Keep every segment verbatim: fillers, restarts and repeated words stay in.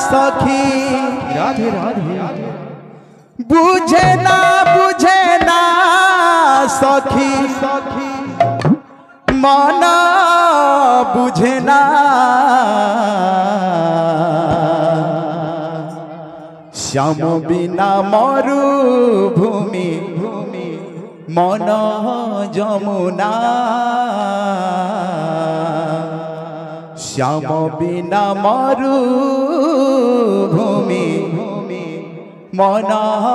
सखी राधे राधे बुझे ना बुझे ना सखी सखी मन बुझे ना श्याम बिना मरुभूमि भूमि मन जमुना श्याम बिना मरुभूमि मन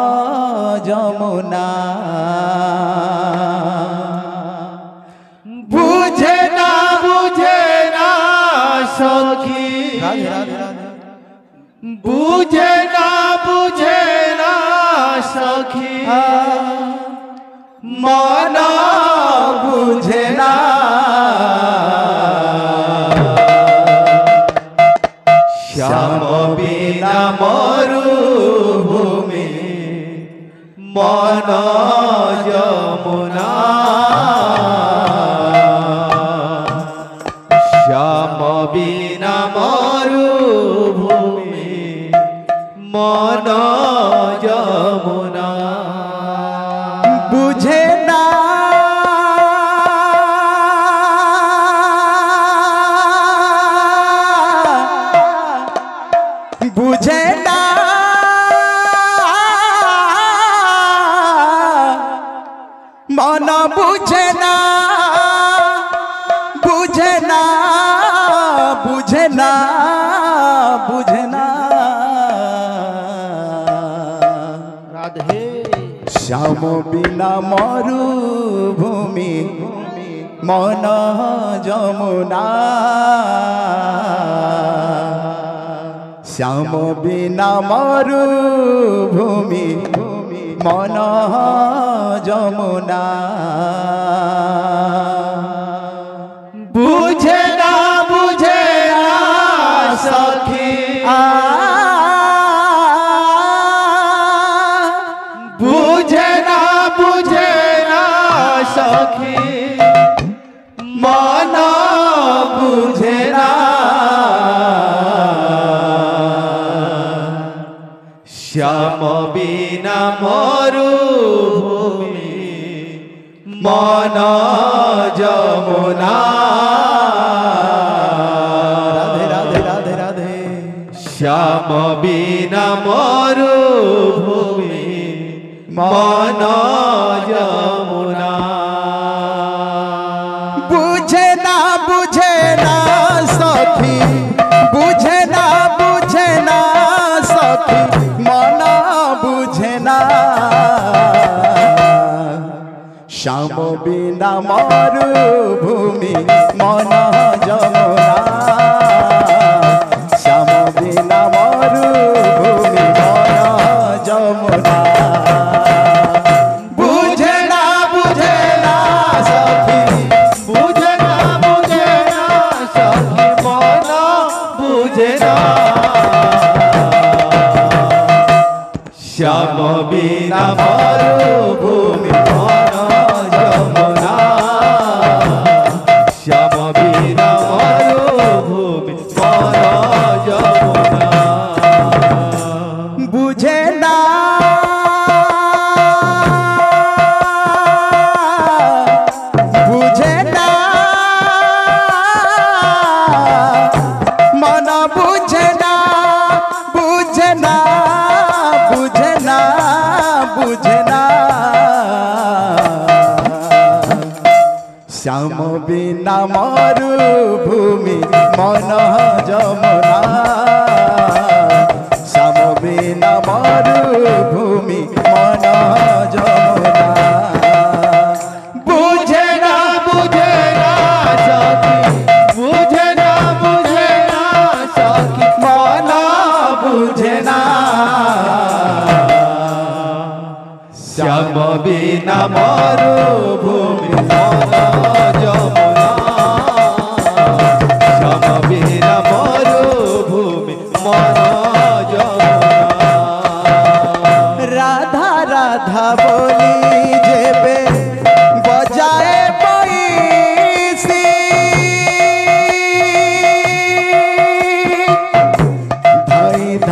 जमुना बुझे ना बुझे ना सखी बुझे ना बुझे ना सखी मन बुझे ना श्याम बिना मरुभूमि मन जमुना श्याम बिना मरुभूमि मन जमुना बुझे ना बुझे ना मन बुझे ना बुझे ना बुझे ना बुझे ना राधे श्याम बिना मरुभूमि मन जमुना श्याम बिना मरुभूमि मन जमुना बुझे ना बुझे ना सखी बुझे ना बुझे ना सखी मन बुझे ना श्याम बिना मरुभूमि मन जमुना राधे राधे राधे राधे श्याम बिना मरुभूमि मन जमुना बुझे ना बुझे ना सखी बुझे ना बुझे ना सखी मन बुझे ना श्याम बिना मरुभूमि मन जमुना श्याम बिना मरुभूमि मन जमुना बुझे ना बुझे ना सखी बुझे ना बुझे ना सखी मन बुझे ना श्याम बिना मरुभूमि मन जमुना श्याम बिना मरुभूमि मन जमुना बुझे ना बुझे ना मन बुझे ना बुझे ना बुझे ना बुझे ना श्याम बिना मरुभूमि मन जमुना श्याम बिना मरुभूमि मन जमुना बुझे ना बुझे ना सखी बुझे ना बुझे ना सखी मन बुझे ना श्याम बिना मरुभूमि मन जमुना श्याम बिना मरुभूमि मन जमुना राधा राधा बोली जेबे बजाए पैसी धई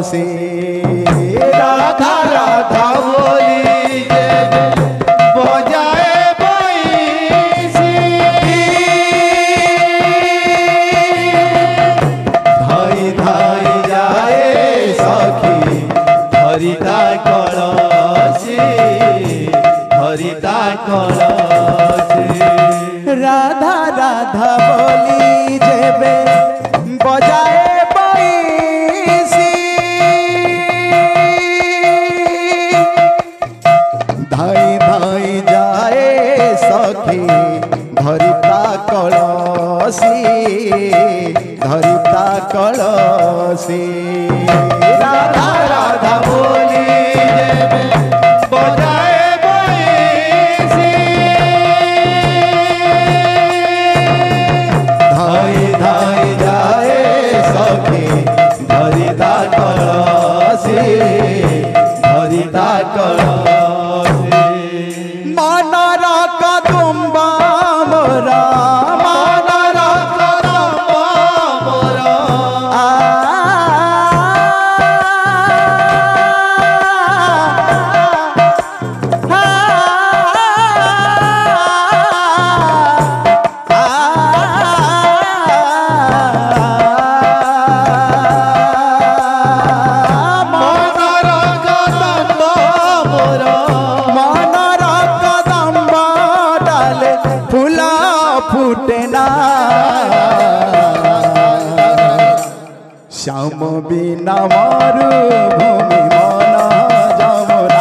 से राधा राधा बोली बजाए बांसी धाई धाई जाए सखी हरिता कलसी हरिता कलसी राधा राधा बोली जेबे बजाए बांसी धाई धाई जाए सखी धरिता कलसी धरिता कलसी राधा राधा बोली जेबे बजाए बांसी धाई धाई जाए सखी धरिता कलसी धरिता कलसी मनर कदम्बा मोरा मनर कदम्बा मोरा श्याम बिना मारू भूमि मन जमुना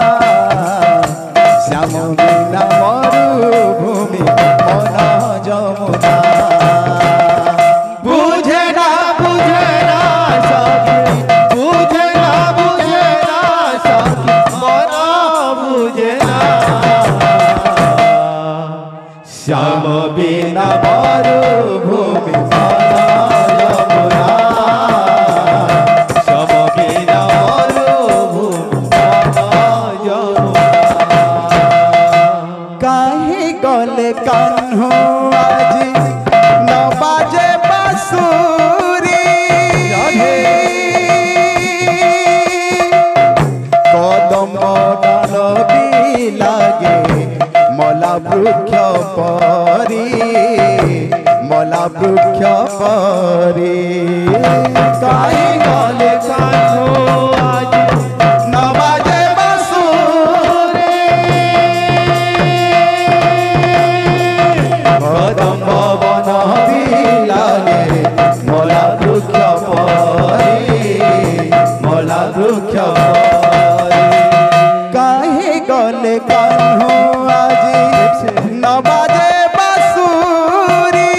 श्याम बिना मारू भूमि मन जमुना बुझे ना बुझे ना सखी बुझे ना बुझे ना सखी मन बुझे ना श्याम बिना मारू भूमि मन जमुना गले कान्हो आज न बाजे बांसुरी कदम डाल भी लागे मला वृक्ष परी मला वृक्ष परी काहे गले कान्हो आज न बाजे कदम वन भी लागे मला वृक्ष परी मला वृक्ष परी काहे गले कान्हो आज न बाजे बांसुरी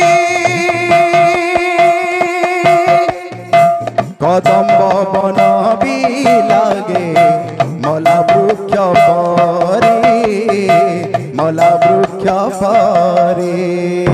कदम वन भी लागे मला वृक्ष परी मला वृक्ष परी